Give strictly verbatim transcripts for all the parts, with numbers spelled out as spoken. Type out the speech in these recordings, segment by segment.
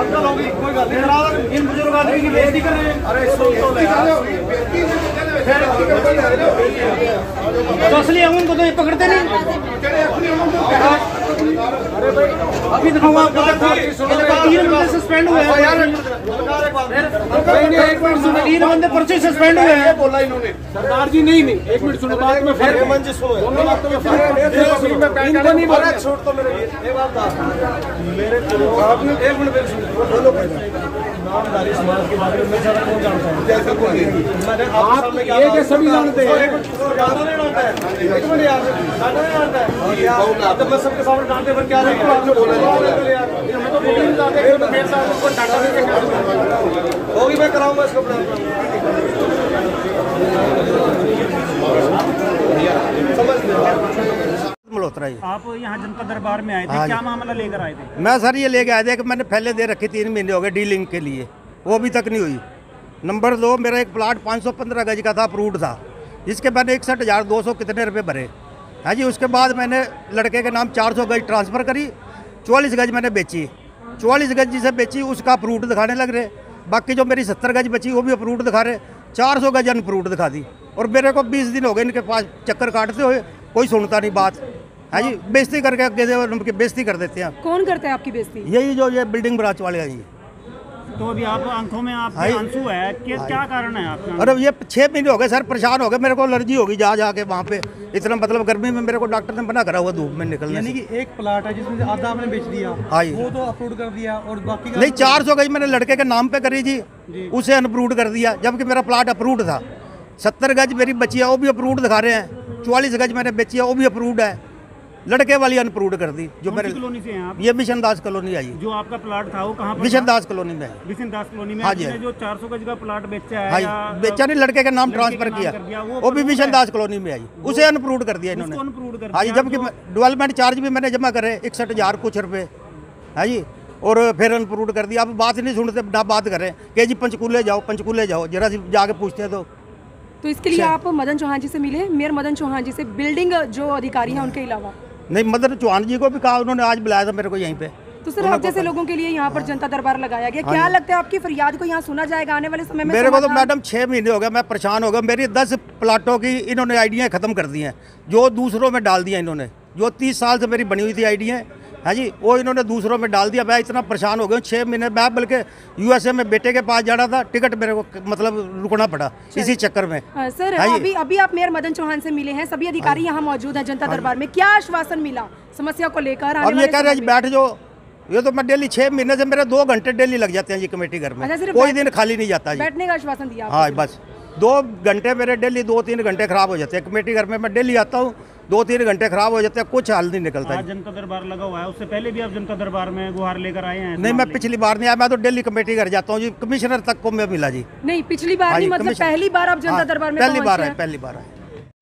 Uncle होगी कोई गल नहीं, इन बुजुर्ग आदमी की बेइज्जती कर रहे हैं। अरे सुन तो ले तो असली उनको तो ये पकड़ते नहीं। अरे भाई अभी दिखाऊंगा आपको, तीन बंदे सस्पेंड हुए हैं, तीन बंदे परसों सस्पेंड हुए हैं। बोला इन्होंने सरदार जी नहीं नहीं एक मिनट सुनो बात में फिर मंच सुनो दोनों बातों में फिर इनको नहीं बोला छोड़ तो मेरे ये बात मेरे आपने एक मिनट मेरे सुनो दोनों नामधारी समाज के बारे में सारा कौन जानता है? जैसे कोई मैंने आप ये के सभी जानते हैं, ज्यादा नहीं जानता है। एक मिनट यार ज्यादा नहीं जानता है, जब मैं सबके सामने डांटे पर क्या रहे आपने बोला यार मैं तो नहीं जानता है, मेरे साथ उसको डांटा नहीं होगी, मैं कराऊंगा इसको मल्होत्रा जी। आप यहाँ जनता दरबार में आए थे, क्या मामला लेकर आए थे? मैं सर ये लेके आए थे कि मैंने पहले दे रखी तीन महीने हो गए डीलिंग के लिए, वो अभी तक नहीं हुई। नंबर दो, मेरा एक प्लाट पाँच सौ पंद्रह गज का था, अप्रूव्ड था, जिसके मैंने इकसठ हज़ार दो सौ कितने रुपए भरे है जी। उसके बाद मैंने लड़के के नाम चार सौ गज ट्रांसफ़र करी, चौवालीस गज मैंने बेची, चौवालीस गज जिसे बेची उसका अप्रूव्ड दिखाने लग रहे। बाकी जो मेरी सत्तर गज बची वो भी अप्रूव्ड दिखा रहे, चार सौ गज अनअप्रूव्ड दिखा दी। और मेरे को बीस दिन हो गए इनके पास चक्कर काटते हुए, कोई सुनता नहीं बात है जी। बेइज्जती करके उनकी बेइज्जती कर देते हैं। कौन करता है आपकी बेइज्जती? यही जो ये बिल्डिंग ब्रांच वाले हैं जी। तो अभी आप आंखों में आप आंसू है कि क्या कारण है आपका? अरे ये छः महीने हो गए सर, परेशान हो गए, मेरे को एलर्जी होगी जा जाके वहाँ पे। इतना मतलब गर्मी में मेरे को डॉक्टर ने मना करा हुआ धूप में निकलने। यानी कि एक प्लाट है जिसमें से आधा आपने बेच दिया, वो तो अप्रूव कर दिया, और बाकी का नहीं चार सौ गज मैंने लड़के के नाम पे करी जी, उसे अनअप्रूव्ड कर दिया, जबकि मेरा प्लाट अप्रूव्ड था। सत्तर गज मेरी बची है वो भी अप्रूव्ड दिखा रहे हैं, चौवालीस गज मैंने बेची है वो भी अप्रूव्ड है, लड़के वाली अनअप्रूव्ड कर दी। जो मेरे कॉलोनी से हैं आप? ये मिशन दास कॉलोनी आई। जो आपका प्लाट था वो कहाँ पर? मिशन दास कॉलोनी में। मिशन दास कॉलोनी में। हाँ जी। जो चार सौ गज का प्लाट बेचा है, हाँ बेचा नहीं, लड़के का नाम ट्रांसफर किया, वो भी मिशन दास कॉलोनी में आई, उसे अनअप्रूव्ड कर दिया इन्होंने। हाँ जी, जबकि डेवलपमेंट चार्ज भी मैंने जमा करे इकसठ हजार कुछ रुपए है जी, और फिर अनअप्रूव्ड कर दिया। अब बात नहीं सुनते, ना बात करें कि जी पंचकूले जाओ पंचकूले जाओ, जरा जाके पूछते हैं तो। तो इसके लिए आप मदन चौहान जी से मिले, मेयर मदन चौहान जी से, बिल्डिंग जो अधिकारी हैं उनके अलावा? नहीं, मदन चौहान जी को भी कहा, उन्होंने आज बुलाया था मेरे को यहीं पे। तो सर आप जैसे लोगों के लिए यहाँ पर जनता दरबार लगाया गया, क्या लगता है आपकी फरियाद को यहाँ सुना जाएगा आने वाले समय में? मेरे को तो मैडम छः महीने हो गए, मैं परेशान हो गया। मेरी दस प्लाटों की इन्होंने आइडियाँ ख़त्म कर दी हैं, जो दूसरों में डाल दिया इन्होंने। जो तीस साल से मेरी बनी हुई थी आइडियाँ है जी, वो इन्होंने दूसरों में डाल दिया। मैं इतना परेशान हो गया छः महीने, मैं बल्कि यूएसए में बेटे के पास जाना था, टिकट मेरे को मतलब रुकना पड़ा इसी चक्कर में। आ, सर अभी अभी आप मेयर मदन चौहान से मिले हैं, सभी अधिकारी यहाँ मौजूद हैं जनता दरबार में, क्या आश्वासन मिला समस्या को लेकर? अब ये कह रहे हैं बैठ जो, ये तो मैं डेली छः महीने से मेरे दो घंटे डेली लग जाते हैं जी कमेटी घर में, कोई दिन खाली नहीं जाता जी। बैठने का आश्वासन दिया? हाँ बस दो घंटे मेरे डेली, दो तीन घंटे खराब हो जाते हैं कमेटी घर में। मैं डेली आता हूँ, दो तीन घंटे खराब हो जाते हैं, कुछ हाल नहीं निकलता। आज जनता दरबार लगा हुआ है, उससे पहले भी आप जनता दरबार में गुहार लेकर आए हैं? नहीं, मैं पिछली बार नहीं आया, मैं तो डेली कमेटी घर जाता हूँ जी, कमिश्नर तक को मैं मिला जी। नहीं पिछली बार नहीं, मतलब पहली बार आप जनता दरबार में? पहली बार है, पहली बार है।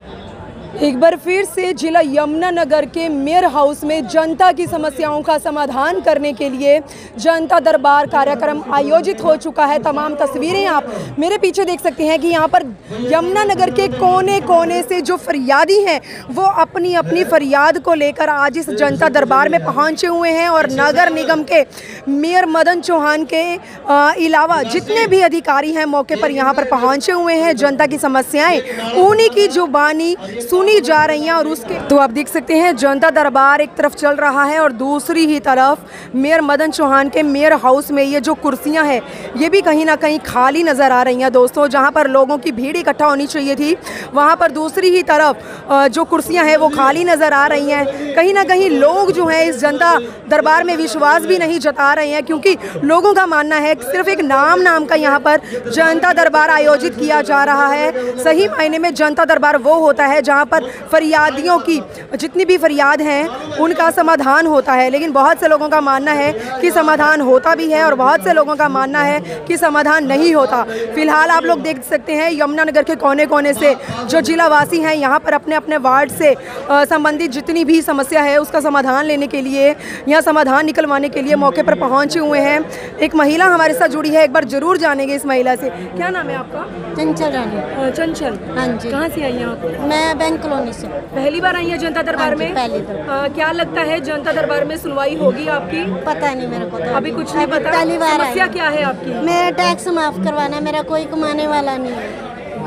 एक बार फिर से जिला यमुनानगर के मेयर हाउस में जनता की समस्याओं का समाधान करने के लिए जनता दरबार कार्यक्रम आयोजित हो चुका है। तमाम तस्वीरें आप मेरे पीछे देख सकते हैं कि यहाँ पर यमुनानगर के कोने कोने से जो फरियादी हैं वो अपनी अपनी फरियाद को लेकर आज इस जनता दरबार में पहुँचे हुए हैं। और नगर निगम के मेयर मदन चौहान के अलावा जितने भी अधिकारी हैं मौके पर यहाँ पर पहुँचे हुए हैं, जनता की समस्याएँ उन्हीं की जुबानी सुनी जा रही हैं। और उसके तो आप देख सकते हैं जनता दरबार एक तरफ चल रहा है और दूसरी ही तरफ मेयर मदन चौहान के मेयर हाउस में ये जो कुर्सियां हैं ये भी कहीं ना कहीं खाली नज़र आ रही हैं दोस्तों। जहां पर लोगों की भीड़ इकट्ठा होनी चाहिए थी वहां पर दूसरी ही तरफ जो कुर्सियां हैं वो खाली नज़र आ रही हैं। कहीं ना कहीं लोग जो हैं इस जनता दरबार में विश्वास भी नहीं जता रहे हैं, क्योंकि लोगों का मानना है कि सिर्फ एक नाम नाम का यहाँ पर जनता दरबार आयोजित किया जा रहा है। सही मायने में जनता दरबार वो होता है जहाँ पर फरियादियों की जितनी भी फरियाद हैं उनका समाधान होता है, लेकिन बहुत से लोगों का मानना है कि समाधान होता भी है और बहुत से लोगों का मानना है कि समाधान नहीं होता। फिलहाल आप लोग देख सकते हैं यमुनानगर के कोने कोने से जो जिलावासी हैं यहाँ पर अपने अपने वार्ड से संबंधित जितनी भी समस्या है उसका समाधान लेने के लिए, यहाँ समाधान निकलवाने के लिए मौके पर पहुँचे हुए हैं। एक महिला हमारे साथ जुड़ी है, एक बार जरूर जानेंगे इस महिला से। क्या नाम है आपका? चंचल रानी। चंचल, हाँ जी। कहाँ से आई हैं आप? मैं बैंक कॉलोनी से। पहली बार आई है जनता दरबार में? पहली बार। क्या लगता है जनता दरबार में सुनवाई होगी आपकी? पता नहीं मेरे को तो अभी कुछ नहीं पता। पहली बार समस्या क्या है आपकी? मेरा टैक्स माफ करवाना, मेरा कोई कमाने वाला नहीं है।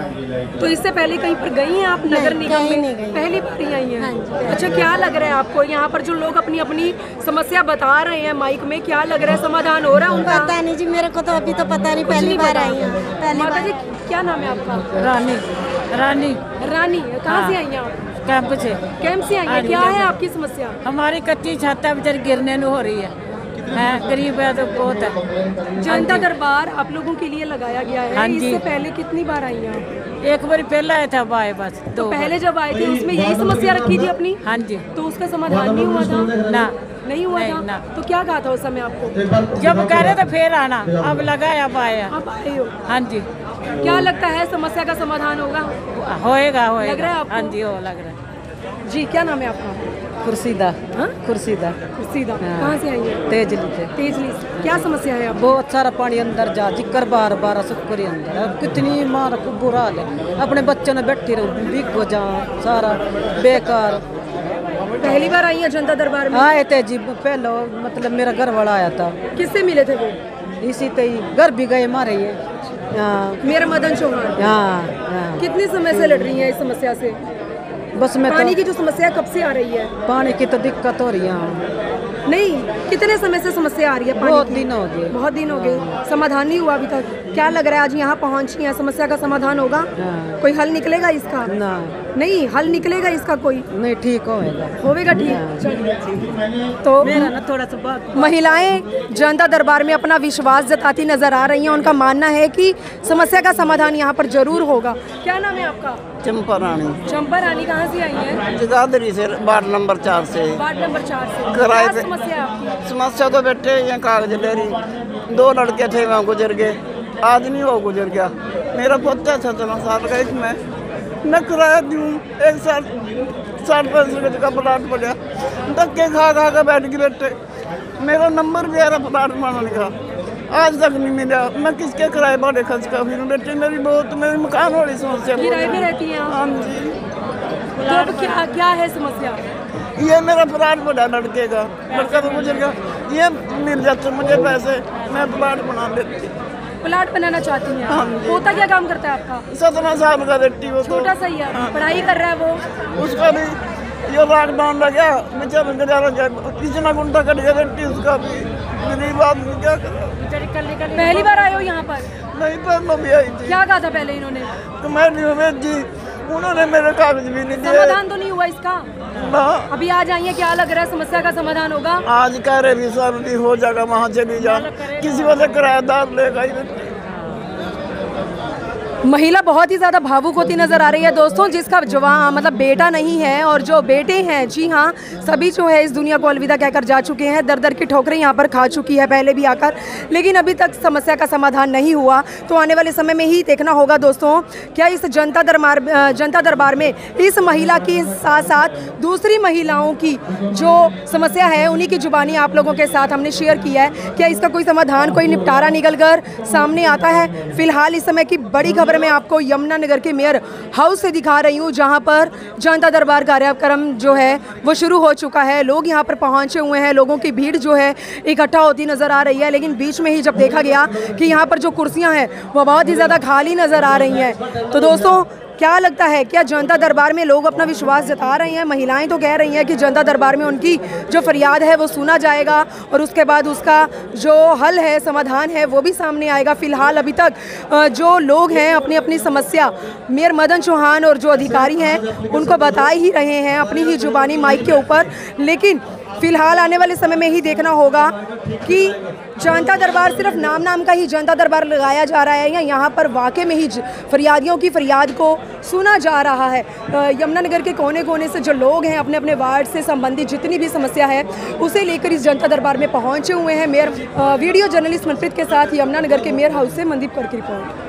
तो इससे पहले कहीं पर गई हैं आप नगर निगम कहीं में? नहीं गई। पहली बार ही आई हैं। हाँ जी। अच्छा, क्या लग रहा है आपको यहाँ पर जो लोग अपनी अपनी समस्या बता रहे हैं माइक में, क्या लग रहा है समाधान हो रहा है उनका? पता नहीं जी, मेरे को तो अभी तो पता नहीं, पहली बार आई हूँ। पहली माता बार। जी क्या नाम है आपका? रानी रानी रानी। कहाँ से आई हैं आप? कैंप से। कैंप से आई हैं। क्या है आपकी समस्या? हमारी कच्ची छत है, बेचारी गिरने ਨੂੰ हो रही है, है गरीब है तो बहुत है। जनता दरबार आप लोगों के लिए लगाया गया है। हाँ जी। इससे पहले कितनी बार आई हैं आप? एक बार पहले आए थे, अब आए बस तो दो पहले जब आए थे उसमें यही समस्या रखी थी अपनी? हाँ जी। तो उसका समाधान नहीं हुआ था? ना नहीं हुआ नहीं, था? ना। तो क्या कहा था उस समय आपको? जब कह रहे थे फिर आना, अब लगा है, अब आया। आप आए हो। हाँ जी। क्या लगता है समस्या का समाधान होगा? होएगा होएगा। लग रहा है आपको? हाँ जी, हो लग रहा है। जी क्या नाम है आपका? कुर्सीदा। हाँ? कुर्सीदा। सीधा। कहाँ से आई है? तेजली से। तेजली से। क्या समस्या है आपको? बहुत सारा पानी अंदर जा जिक्र बार बार सुक्री अंदर, अब कितनी मार को बुरा हाल है। अपने बच्चों ने बैठी रहो, बिक जा सारा बेकार। पहली बार आई है जनता दरबार में? आए थे जी, पहले मतलब मेरा घर वाला आया था, किससे मिले थे वो? इसी ते ही घर भी गए मारे ये। हाँ मेरा मदन चौहान। हाँ हाँ। कितनी समय से लड़ रही है इस समस्या से? बस मैं पानी तो की जो समस्या है कब से आ रही है? पानी की तो दिक्कत हो रही है। नहीं, कितने समय से समस्या आ रही है पानी बहुत की? दिन हो गए। बहुत दिन हो गए। समाधान नहीं हुआ अभी तक। क्या लग रहा है आज यहाँ पहुँची है, समस्या का समाधान होगा? हाँ। कोई हल निकलेगा इसका? ना नहीं, हल निकलेगा इसका कोई? नहीं, ठीक होएगा। होवेगा ठीक। चलिए। तो मेरा ना थोड़ा सा बात, महिलाएं जनता दरबार में अपना विश्वास जताती नजर आ रही हैं। उनका मानना है कि समस्या का समाधान यहाँ पर जरूर होगा। क्या नाम है आपका? चंपा रानी। चंपा रानी। कहाँ से आई हैं? जगाधरी से, वार्ड नंबर चार से। वार्ड नंबर चार से। किराए क्या पे- समस्या है आपकी? समस्या तो बैठे यहाँ कागज ले रही, दो लड़के थे वहाँ गुजर गए, आदमी वो गुजर गया। मेरा पोता सत्रह साल का, इसमें मैं किराया दूँ एक साल साठ पैंसठ गज का प्लाट पड़ा, धक्के खा खा कर बैठ के बैठे। मेरा नंबर भी आ रहा प्लाट बनाने का, आज तक नहीं मिला। मैं किसके किराए भाड़े खर्च कर फिर बेटे, मेरी बहुत मेरी मकान वाली समस्या। किराए पे रहती हैं आप? हाँ जी। तो अब क्या क्या है समस्या? ये मेरा प्लाट बना लड़के का, लड़का तो गुजर गया, ये मिल जाते मुझे पैसे, मैं प्लाट बना लेती। प्लाट बनाना चाहती हैं? हाँ जी। पोता क्या काम करता है आपका? सत्रह साल का बेटी वो तो, छोटा सा ही है, पढ़ाई कर रहा है वो? उसका भी ये लॉकडाउन लग गया, बेचारा गुजारा जाए, इतना गुंडा कट गया बेटी उसका भी, गरीब आदमी क्या करे। पहली बार आए हो यहाँ पर? नहीं पहले भी आई थी, क्या कहा था पहले इन्होंने? तो मैं नहीं भेजी, उन्होंने मेरे कागज भी नहीं दिए। समाधान तो नहीं हुआ इसका? ना, अभी आज आई है, क्या लग रहा है समस्या का समाधान होगा? आज कह रहे भी सर भी हो जाएगा, वहाँ चली जा, किसी वजह किराएदार लेगा ही बेटी। महिला बहुत ही ज़्यादा भावुक होती नज़र आ रही है दोस्तों, जिसका जवान मतलब बेटा नहीं है और जो बेटे हैं, जी हाँ, सभी जो है इस दुनिया को अलविदा कहकर जा चुके हैं। दर दर की ठोकरें यहाँ पर खा चुकी है पहले भी आकर, लेकिन अभी तक समस्या का समाधान नहीं हुआ। तो आने वाले समय में ही देखना होगा दोस्तों, क्या इस जनता दरबार जनता दरबार में इस महिला के साथ साथ दूसरी महिलाओं की जो समस्या है उन्हीं की जुबानी आप लोगों के साथ हमने शेयर किया है। क्या इसका कोई समाधान, कोई निपटारा निकल कर सामने आता है? फिलहाल इस समय की बड़ी खबर मैं आपको यमुनानगर के मेयर हाउस से दिखा रही हूँ, जहाँ पर जनता दरबार कार्यक्रम जो है वो शुरू हो चुका है। लोग यहाँ पर पहुँचे हुए हैं, लोगों की भीड़ जो है इकट्ठा होती नज़र आ रही है। लेकिन बीच में ही जब देखा गया कि यहाँ पर जो कुर्सियाँ हैं वो बहुत ही ज़्यादा खाली नज़र आ रही हैं। तो दोस्तों क्या लगता है, क्या जनता दरबार में लोग अपना विश्वास जता रहे हैं? महिलाएं तो कह रही हैं कि जनता दरबार में उनकी जो फरियाद है वो सुना जाएगा और उसके बाद उसका जो हल है, समाधान है, वो भी सामने आएगा। फिलहाल अभी तक जो लोग हैं अपनी अपनी समस्या मेयर मदन चौहान और जो अधिकारी हैं उनको बता ही रहे हैं अपनी ही जुबानी माइक के ऊपर। लेकिन फिलहाल आने वाले समय में ही देखना होगा कि जनता दरबार सिर्फ नाम नाम का ही जनता दरबार लगाया जा रहा है या यहाँ पर वाकई में ही फरियादियों की फरियाद को सुना जा रहा है। यमुनानगर के कोने कोने से जो लोग हैं अपने अपने वार्ड से संबंधित जितनी भी समस्या है उसे लेकर इस जनता दरबार में पहुँचे हुए हैं। मेयर वीडियो जर्नलिस्ट मनप्रीत के साथ यमुनानगर के मेयर हाउस से मनदीप कर की रिपोर्ट।